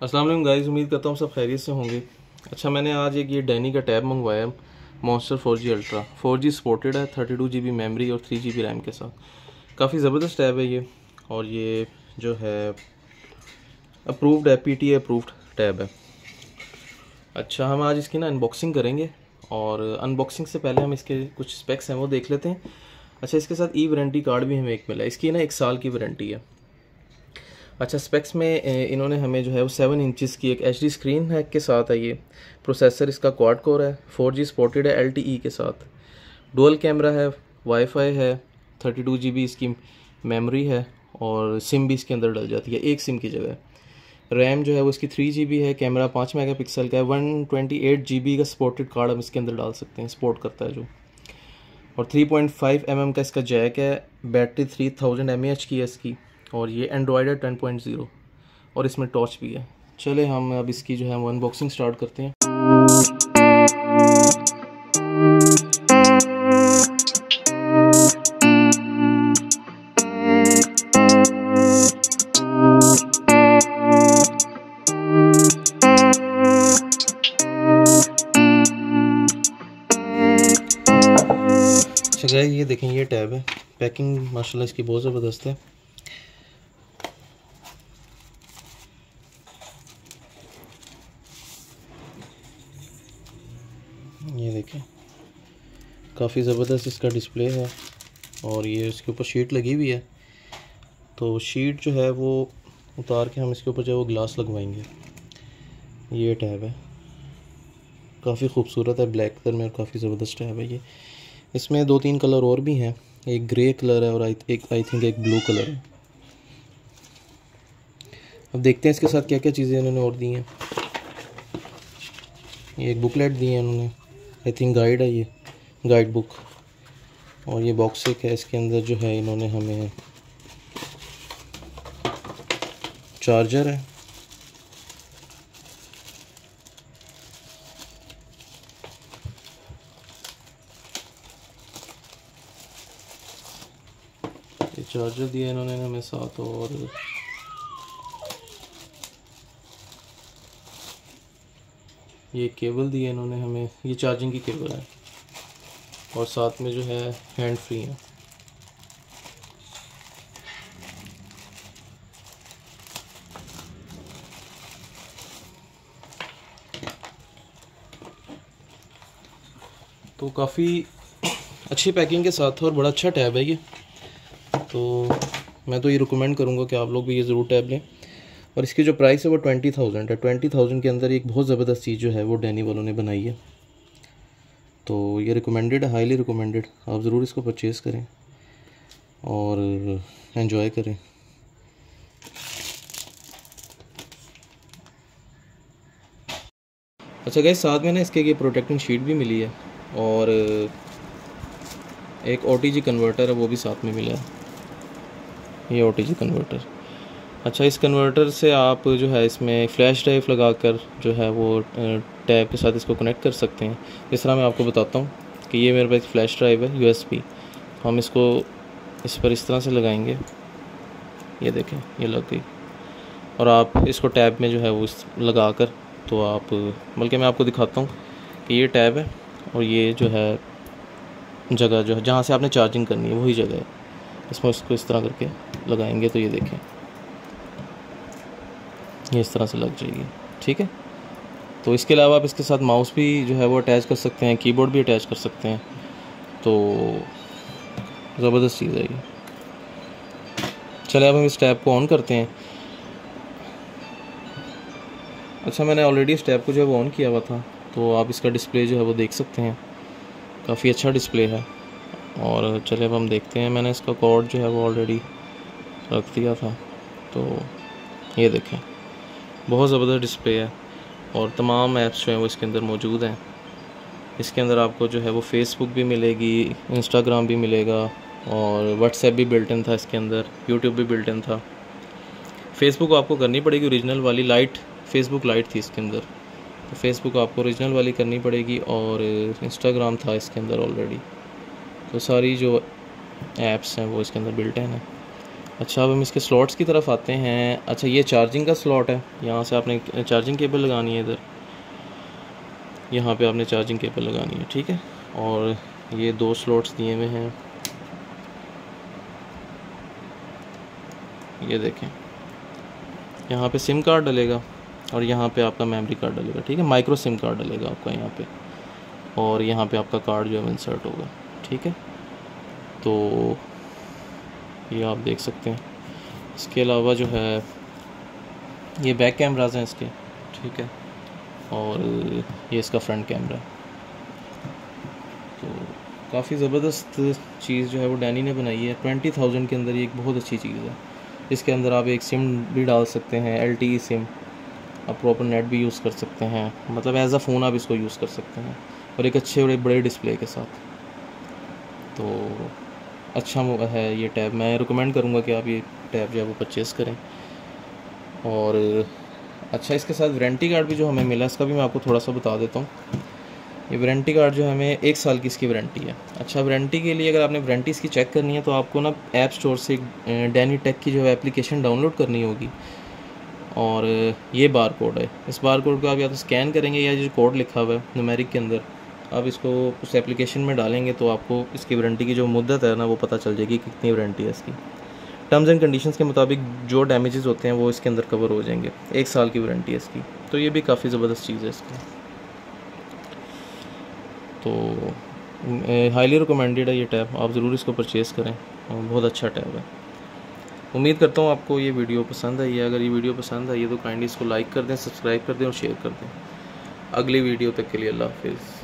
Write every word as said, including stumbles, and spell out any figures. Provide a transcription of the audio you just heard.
अस्सलाम वालेकुम गाइस, उम्मीद करता हूँ सब खैरियत से होंगे। अच्छा, मैंने आज एक ये डैनी का टैब मंगवाया है, monster four G ultra. Four G supported है, thirty two G B memory और थ्री जी बी रैम के साथ। काफ़ी ज़बरदस्त टैब है ये, और ये जो है अप्रूव्ड है, P T A approved tab है। अच्छा, हम आज इसकी ना अनबॉक्सिंग करेंगे, और अनबॉक्सिंग से पहले हम इसके कुछ स्पेक्स हैं वो देख लेते हैं। अच्छा, इसके साथ ई वारंटी कार्ड भी हमें एक मिला है, इसकी ना एक साल की वारंटी है। अच्छा, स्पेक्स में इन्होंने हमें जो है वो सेवन इंचज़ की एक एच डी स्क्रीन है के साथ है। ये प्रोसेसर इसका क्वाड कोर है, फोर जी सपोर्टेड है एल टी ई के साथ। डुअल कैमरा है, वाईफाई है, थर्टी टू जी बी इसकी मेमोरी है, और सिम भी इसके अंदर डल जाती है एक सिम की जगह। रैम जो है वो इसकी थ्री जी बी है, कैमरा पाँच मेगा पिक्सल का है, one twenty eight G B का सपोर्टेड कार्ड हम इसके अंदर डाल सकते हैं, सपोर्ट करता है जो। और three point five M M का इसका जैक है, battery three thousand M A H की है इसकी, और ये एंड्रॉयड है टेन पॉइंट ज़ीरो, और इसमें टॉर्च भी है। चले हम अब इसकी जो है वो अनबॉक्सिंग स्टार्ट करते हैं। अच्छा गाइस, ये देखें, ये टैब है। पैकिंग माशाल्लाह इसकी बहुत ज़बरदस्त है। ये देखें, काफ़ी ज़बरदस्त इसका डिस्प्ले है, और ये इसके ऊपर शीट लगी हुई है। तो शीट जो है वो उतार के हम इसके ऊपर जो है वो ग्लास लगवाएंगे। ये टैब है, काफ़ी खूबसूरत है, ब्लैक कलर में, और काफ़ी ज़बरदस्त टैब है ये। इसमें दो तीन कलर और भी हैं, एक ग्रे कलर है और एक आई थिंक एक ब्लू कलर है। अब देखते हैं इसके साथ क्या क्या चीज़ें इन्होंने और दी हैं। ये एक बुकलेट दी है इन्होंने, आई थिंक गाइड है ये, गाइड बुक। और ये बॉक्स एक है, इसके अंदर जो है इन्होंने हमें चार्जर है, ये चार्जर दिया इन्होंने हमें साथ, और ये केबल दी है इन्होंने हमें, ये चार्जिंग की केबल है, और साथ में जो है हैंड फ्री है। तो काफ़ी अच्छी पैकिंग के साथ है, और बड़ा अच्छा टैब है ये। तो मैं तो ये रिकमेंड करूँगा कि आप लोग भी ये ज़रूर टैब लें। और इसकी जो प्राइस है वो ट्वेंटी थाउजेंड है। ट्वेंटी थाउजेंड के अंदर एक बहुत ज़बरदस्त चीज़ जो है वो डैनी वालों ने बनाई है। तो ये रिकमेंडेड है, हाईली रिकमेंडेड। आप ज़रूर इसको परचेज़ करें और एंजॉय करें। अच्छा गाइस, साथ में ना इसके ये प्रोटेक्टिंग शीट भी मिली है, और एक ओ टी जी कन्वर्टर है वो भी साथ में मिला है, ये ओ टी जी कन्वर्टर। अच्छा, इस कन्वर्टर से आप जो है इसमें फ़्लैश ड्राइव लगाकर जो है वो टैब के साथ इसको कनेक्ट कर सकते हैं। इस तरह मैं आपको बताता हूँ कि ये मेरे पास फ़्लैश ड्राइव है यू एस बी। हम इसको इस पर इस तरह से लगाएंगे, ये देखें ये लग गई। और आप इसको टैब में जो है वो लगा कर, तो आप, बल्कि मैं आपको दिखाता हूँ कि ये टैब है, और ये जो है जगह जो है जहाँ से आपने चार्जिंग करनी है वही जगह है। इसमें इसको इस तरह करके लगाएंगे तो ये देखें ये इस तरह से लग जाएगी, ठीक है। तो इसके अलावा आप इसके साथ माउस भी जो है वो अटैच कर सकते हैं, कीबोर्ड भी अटैच कर सकते हैं। तो ज़बरदस्त चीज़ है ये। चले अब हम इस टैब को ऑन करते हैं। अच्छा, मैंने ऑलरेडी इस टैब को जो है वो ऑन किया हुआ था, तो आप इसका डिस्प्ले जो है वो देख सकते हैं, काफ़ी अच्छा डिस्प्ले है। और चले अब हम देखते हैं, मैंने इसका कॉर्ड जो है वो ऑलरेडी रख दिया था, तो ये देखें बहुत ज़बरदस्त डिस्प्ले है, और तमाम ऐप्स जो हैं वो इसके अंदर मौजूद हैं। इसके अंदर आपको जो है वो फेसबुक भी मिलेगी, इंस्टाग्राम भी मिलेगा, और व्हाट्सएप भी बिल्ट इन था इसके अंदर, यूट्यूब भी बिल्ट इन था। फेसबुक आपको करनी पड़ेगी ओरिजिनल वाली, लाइट फेसबुक लाइट थी इसके अंदर, तो फेसबुक आपको ओरिजिनल वाली करनी पड़ेगी। और इंस्टाग्राम था इसके अंदर ऑलरेडी। तो सारी जो ऐप्स हैं वो इसके अंदर बिल्ट इन है। अच्छा, अब हम इसके स्लॉट्स की तरफ आते हैं। अच्छा, ये चार्जिंग का स्लॉट है, यहाँ से आपने चार्जिंग केबल लगानी है, इधर यहाँ पे आपने चार्जिंग केबल लगानी है, ठीक है। और ये दो स्लॉट्स दिए हुए हैं, ये देखें, यहाँ पे सिम कार्ड डलेगा और यहाँ पे आपका मेमोरी कार्ड डलेगा, ठीक है। माइक्रो सिम कार्ड डलेगा आपका यहाँ पे, और यहाँ पे आपका कार्ड जो है इंसर्ट होगा, ठीक है। तो ये आप देख सकते हैं। इसके अलावा जो है ये बैक कैमराज हैं इसके, ठीक है, और ये इसका फ्रंट कैमरा है। तो काफ़ी ज़बरदस्त चीज़ जो है वो डैनी ने बनाई है। ट्वेंटी थाउजेंड के अंदर ये एक बहुत अच्छी चीज़ है। इसके अंदर आप एक सिम भी डाल सकते हैं, एल टी ई सिम, आप प्रॉपर नेट भी यूज़ कर सकते हैं, मतलब एज अ फ़ोन आप इसको यूज़ कर सकते हैं, और एक अच्छे बड़े बड़े डिस्प्ले के साथ। तो अच्छा है ये टैब, मैं रिकमेंड करूँगा कि आप ये टैब जो है वो परचेज़ करें। और अच्छा, इसके साथ वारंटी कार्ड भी जो हमें मिला, इसका भी मैं आपको थोड़ा सा बता देता हूँ। ये वारंटी कार्ड जो हमें एक साल की इसकी वारंटी है। अच्छा, वारंटी के लिए अगर आपने वारंटी इसकी चेक करनी है तो आपको ना ऐप स्टोर से डैनी टेक की जो है एप्लीकेशन डाउनलोड करनी होगी, और ये बार कोड है। इस बार कोड को आप या तो स्कैन करेंगे, या जो कोड लिखा हुआ है न्यूमेरिक के अंदर, आप इसको उस एप्लीकेशन में डालेंगे तो आपको इसकी वारंटी की जो मुद्दत है ना वो पता चल जाएगी कि कितनी वारंटी है इसकी। टर्म्स एंड कंडीशंस के मुताबिक जो डैमेजेस होते हैं वो इसके अंदर कवर हो जाएंगे। एक साल की वारंटी है इसकी, तो ये भी काफ़ी ज़बरदस्त चीज़ है इसकी। तो हाईली रिकमेंडेड है ये टैब, आप ज़रूर इसको परचेज़ करें, बहुत अच्छा टैब है। उम्मीद करता हूँ आपको ये वीडियो पसंद आई है। अगर ये वीडियो पसंद आई है तो काइंडली इसको लाइक कर दें, सब्सक्राइब कर दें और शेयर कर दें। अगली वीडियो तक के लिए अल्लाह हाफिज़।